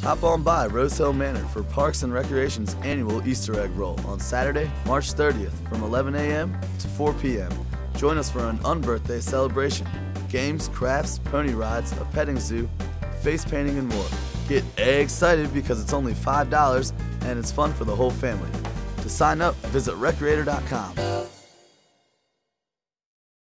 Hop on by Rose Hill Manor for Parks and Recreation's annual Easter egg roll on Saturday, March 30th from 11 a.m. to 4 p.m. Join us for an unbirthday celebration. Games, crafts, pony rides, a petting zoo, face painting, and more. Get excited because it's only $5 and it's fun for the whole family. To sign up, visit recreator.com.